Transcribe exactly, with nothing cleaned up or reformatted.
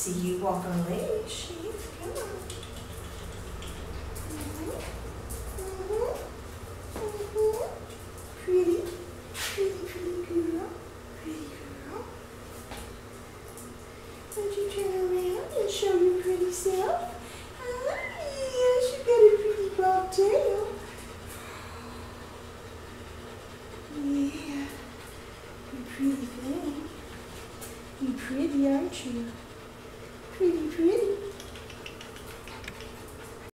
see you walk on legs. Yes, come on. Mm-hmm. Mm-hmm. Mm-hmm. Pretty, pretty, pretty girl. Pretty girl. Won't you turn around and show your pretty self? Ah, yes, you got a pretty bobtail. Yeah, you pretty thing. You pretty, aren't you? Pretty, pretty.